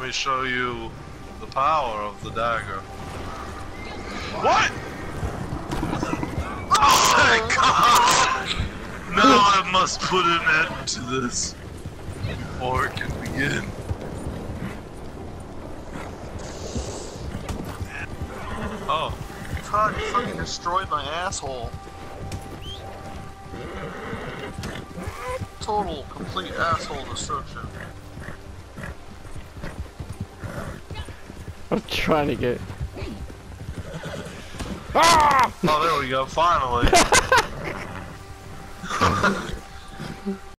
me show you the power of the dagger. What? Oh my god! Now I must put an end to this before it can begin. Oh. God, you fucking destroyed my asshole. Total, complete asshole destruction. I'm trying to get. Ah! Oh, there we go, finally.